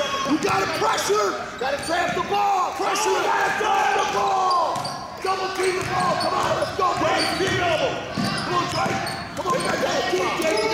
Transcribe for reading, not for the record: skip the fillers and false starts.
You gotta pressure. Gotta trap the ball. Pressure. Gotta trap the ball. Double team the ball. Come on, let's go, Drake. Come on, Drake. Come on, Drake.